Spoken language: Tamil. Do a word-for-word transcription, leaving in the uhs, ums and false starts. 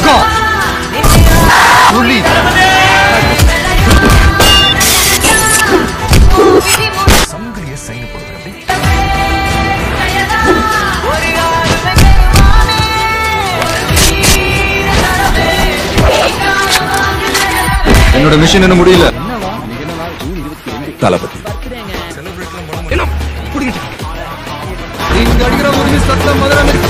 பக்கம் புலி சங்கிலிய சைன் போடுறது என்னோட மிஷன் என்ன முடியல தளபதி இங்க அடிக்கிற ஒரு சத்தம் முதல்ல